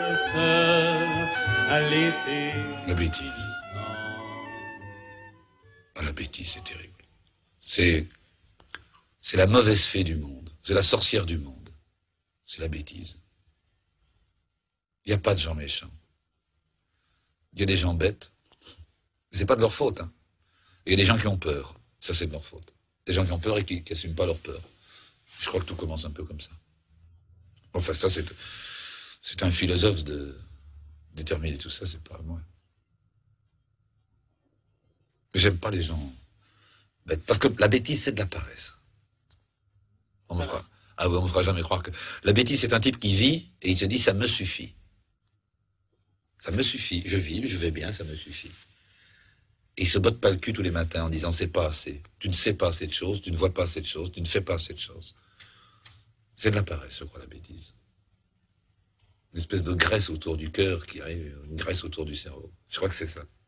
seul à l'été. La bêtise. Ah, la bêtise, c'est terrible. C'est la mauvaise fée du monde. C'est la sorcière du monde. C'est la bêtise. Il n'y a pas de gens méchants. Il y a des gens bêtes. Mais c'est pas de leur faute, hein. Il y a des gens qui ont peur. Ça, c'est de leur faute. Des gens qui ont peur et qui n'assument pas leur peur. Je crois que tout commence un peu comme ça. Enfin, ça, c'est un philosophe de déterminer tout ça, c'est pas moi. Mais j'aime pas les gens bêtes. Parce que la bêtise, c'est de la paresse. On me fera jamais croire que... La bêtise, c'est un type qui vit et il se dit, ça me suffit. Ça me suffit. Je vis, je vais bien, ça me suffit. Et il se botte pas le cul tous les matins en disant, c'est pas assez. Tu ne sais pas assez de choses, tu ne vois pas assez de choses, tu ne fais pas assez de choses. C'est de la paresse, je crois, la bêtise. Une espèce de graisse autour du cœur qui arrive, une graisse autour du cerveau. Je crois que c'est ça.